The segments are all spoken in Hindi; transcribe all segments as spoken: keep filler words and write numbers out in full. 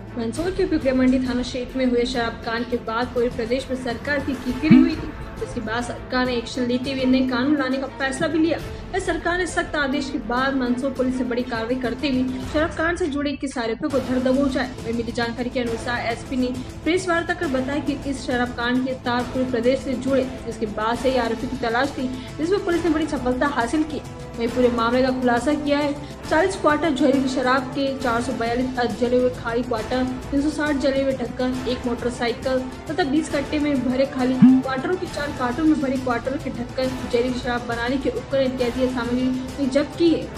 मंदसौर के पिपले मंडी थाना क्षेत्र में हुए शराब कांड के बाद पूरे प्रदेश में सरकार की किरकिरी हुई थी। इसके बाद सरकार ने एक्शन लेते हुए नए कानून लाने का फैसला भी लिया। इस सरकार ने सख्त आदेश के बाद मंदसौर पुलिस से बड़ी कार्रवाई करते हुए शराब कांड से जुड़े इक्कीस आरोपियों को धर दबोचा है। वही मिली जानकारी के अनुसार एसपी ने प्रेस वार्ता कर बताया कि इस शराब कांड के तार पूरे प्रदेश से जुड़े, जिसके बाद से आरोपी की तलाश थी, जिसमें पुलिस ने बड़ी सफलता हासिल की। वही पूरे मामले का खुलासा किया है। चालीस क्वार्टर जहरीली शराब के चार सौ बयालीस जले हुए खाली क्वार्टर, तीन सौ साठ जले हुए ढक्कन, एक मोटरसाइकिल तथा बीस कट्टे में भरे खाली क्वार्टरों के चार कार्टून में भरे क्वार्टरों के ढक्कन, जहरीली शराब बनाने के उपकरण इत्यादि सामग्री जब्त की है।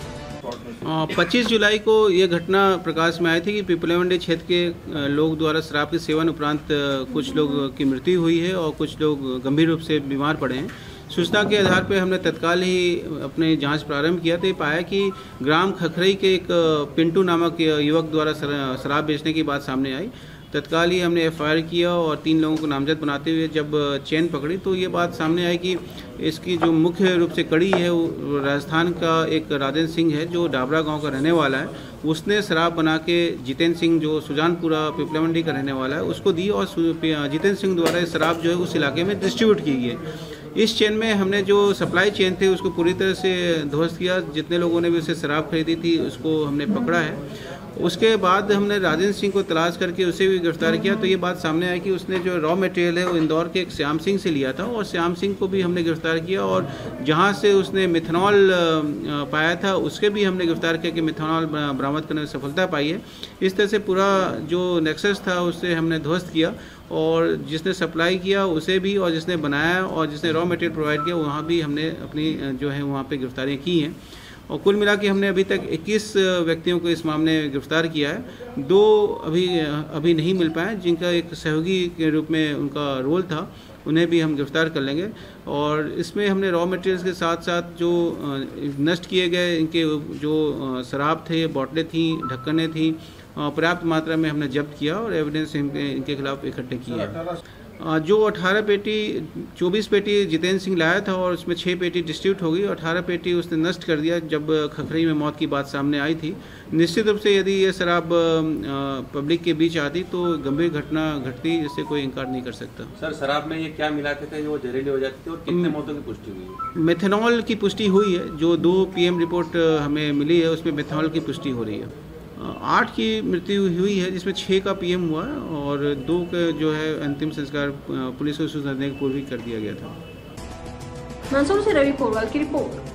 पच्चीस जुलाई को ये घटना प्रकाश में आई थी कि पिपले मंडी क्षेत्र के लोग द्वारा शराब के सेवन उपरांत कुछ लोग की मृत्यु हुई है और कुछ लोग गंभीर रूप से बीमार पड़े हैं। सूचना के आधार पर हमने तत्काल ही अपने जांच प्रारंभ किया तो ये पाया कि ग्राम खखरई के एक पिंटू नामक युवक द्वारा शराब बेचने की बात सामने आई। तत्काल ही हमने एफ आई आर किया और तीन लोगों को नामजद बनाते हुए जब चेन पकड़ी तो ये बात सामने आई कि इसकी जो मुख्य रूप से कड़ी है वो राजस्थान का एक राजेंद्र सिंह है जो डाबरा गांव का रहने वाला है। उसने शराब बना के जितेंद्र सिंह जो सुजानपुरा पिपले मंडी का रहने वाला है उसको दी और जितेंद्र सिंह द्वारा ये शराब जो है उस इलाके में डिस्ट्रीब्यूट की गई। इस चेन में हमने जो सप्लाई चेन थे उसको पूरी तरह से ध्वस्त किया। जितने लोगों ने भी उससे शराब खरीदी थी उसको हमने पकड़ा है। उसके बाद हमने राजेंद्र सिंह को तलाश करके उसे भी गिरफ्तार किया तो ये बात सामने आई कि उसने जो रॉ मटेरियल है वो इंदौर के एक श्याम सिंह से लिया था और श्याम सिंह को भी हमने गिरफ्तार किया और जहां से उसने मिथेनॉल पाया था उसके भी हमने गिरफ्तार किया कि मिथेनॉल बरामद करने में सफलता पाई है। इस तरह से पूरा जो नेक्सस था उससे हमने ध्वस्त किया और जिसने सप्लाई किया उसे भी और जिसने बनाया और जिसने रॉ मटेरियल प्रोवाइड किया वहाँ भी हमने अपनी जो है वहाँ पे गिरफ्तारियाँ की हैं और कुल मिला के हमने अभी तक इक्कीस व्यक्तियों को इस मामले में गिरफ्तार किया है। दो अभी अभी नहीं मिल पाए जिनका एक सहयोगी के रूप में उनका रोल था, उन्हें भी हम गिरफ्तार कर लेंगे। और इसमें हमने रॉ मटेरियल्स के साथ साथ जो नष्ट किए गए इनके जो शराब थे, बोतलें थी, ढक्कनें थी, पर्याप्त मात्रा में हमने जब्त किया और एविडेंस इनके इनके खिलाफ इकट्ठे किए हैं। जो अठारह पेटी चौबीस पेटी जितेंद्र सिंह लाया था और उसमें छः पेटी डिस्ट्रीब्यूट हो गई, अठारह पेटी उसने नष्ट कर दिया जब खखरई में मौत की बात सामने आई थी। निश्चित रूप से यदि ये शराब पब्लिक के बीच आती तो गंभीर घटना घटती, इससे कोई इनकार नहीं कर सकता। सर, शराब में ये क्या मिलाते थे जो जहरीली हो जाती थी और कितने मौतों की पुष्टि हुई है? मेथेनॉल की पुष्टि हुई है। जो दो पी एम रिपोर्ट हमें मिली है उसमें मेथेनॉल की पुष्टि हो रही है। आठ की मृत्यु हुई है जिसमें छः का पीएम हुआ है और दो का जो है अंतिम संस्कार पुलिस को सूचना देने के पूर्व ही कर दिया गया था। मंदसौर से रवि पोरवाल की रिपोर्ट।